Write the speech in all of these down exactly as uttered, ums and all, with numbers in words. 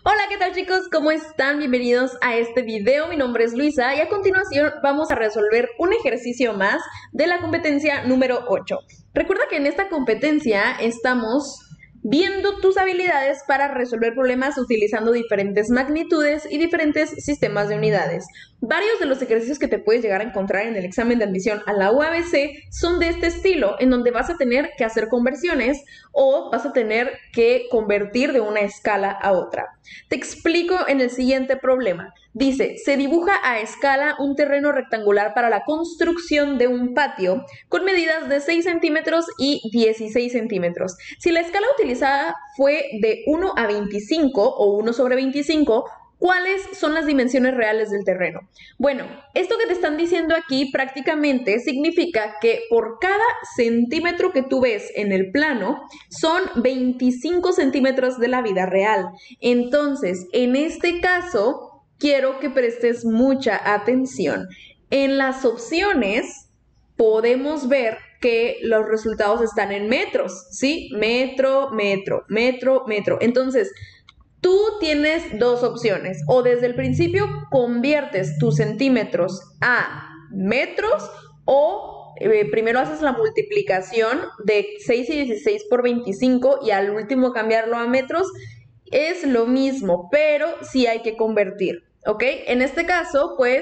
Hola, ¿qué tal chicos? ¿Cómo están? Bienvenidos a este video. Mi nombre es Luisa y a continuación vamos a resolver un ejercicio más de la competencia número ocho. Recuerda que en esta competencia estamos viendo tus habilidades para resolver problemas utilizando diferentes magnitudes y diferentes sistemas de unidades. Varios de los ejercicios que te puedes llegar a encontrar en el examen de admisión a la U A B C son de este estilo, en donde vas a tener que hacer conversiones o vas a tener que convertir de una escala a otra. Te explico en el siguiente problema. Dice, se dibuja a escala un terreno rectangular para la construcción de un patio con medidas de seis centímetros y dieciséis centímetros. Si la escala utilizada fue de uno a veinticinco o uno sobre veinticinco, ¿cuáles son las dimensiones reales del terreno? Bueno, esto que te están diciendo aquí prácticamente significa que por cada centímetro que tú ves en el plano son veinticinco centímetros de la vida real. Entonces, en este caso, quiero que prestes mucha atención. En las opciones podemos ver que los resultados están en metros, ¿sí? Metro, metro, metro, metro. Entonces, tú tienes dos opciones, o desde el principio conviertes tus centímetros a metros o eh, primero haces la multiplicación de seis y dieciséis por veinticinco y al último cambiarlo a metros. Es lo mismo, pero sí hay que convertir, ¿ok? En este caso, pues,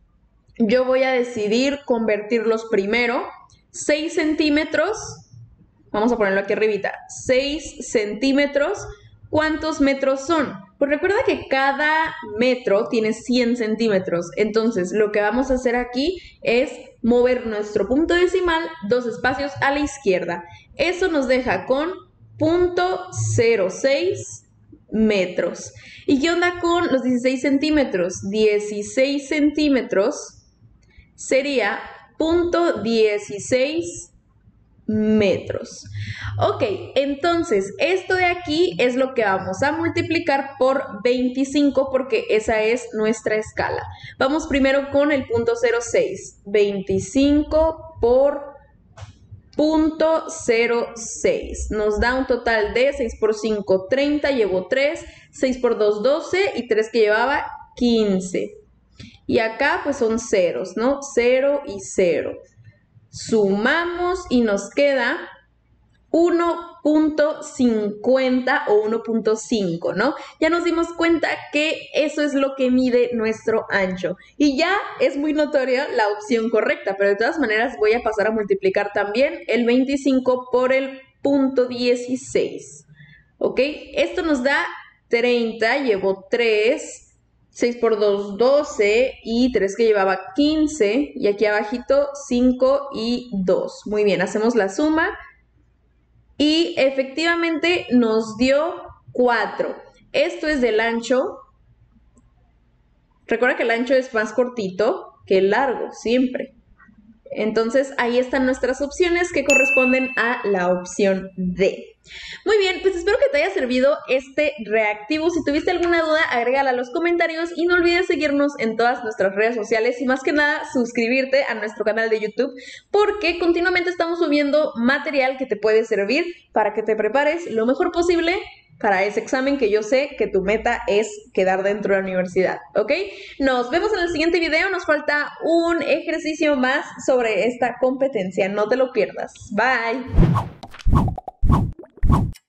yo voy a decidir convertirlos primero. seis centímetros, vamos a ponerlo aquí arribita, seis centímetros. ¿Cuántos metros son? Pues recuerda que cada metro tiene cien centímetros. Entonces, lo que vamos a hacer aquí es mover nuestro punto decimal dos espacios a la izquierda. Eso nos deja con punto cero seis metros. ¿Y qué onda con los dieciséis centímetros? dieciséis centímetros sería punto dieciséis metros. Ok, entonces esto de aquí es lo que vamos a multiplicar por veinticinco porque esa es nuestra escala. Vamos primero con el punto cero seis. veinticinco por punto cero seis. Nos da un total de seis por cinco, treinta, llevo tres, seis por dos, doce y tres que llevaba, quince. Y acá pues son ceros, ¿no? cero y cero. Sumamos y nos queda uno punto cincuenta o uno punto cinco, ¿no? Ya nos dimos cuenta que eso es lo que mide nuestro ancho. Y ya es muy notoria la opción correcta, pero de todas maneras voy a pasar a multiplicar también el veinticinco por el punto dieciséis, ¿ok? Esto nos da treinta, llevo tres, seis por dos, doce y tres que llevaba, quince. Y aquí abajito, cinco y dos. Muy bien, hacemos la suma. Y efectivamente nos dio cuatro. Esto es del ancho. Recuerda que el ancho es más cortito que el largo, siempre. Entonces, ahí están nuestras opciones que corresponden a la opción D. Muy bien, pues espero que te haya servido este reactivo. Si tuviste alguna duda, agrégala a los comentarios y no olvides seguirnos en todas nuestras redes sociales y más que nada suscribirte a nuestro canal de YouTube porque continuamente estamos subiendo material que te puede servir para que te prepares lo mejor posible para ese examen que yo sé que tu meta es quedar dentro de la universidad, ¿ok? Nos vemos en el siguiente video. Nos falta un ejercicio más sobre esta competencia. No te lo pierdas. Bye.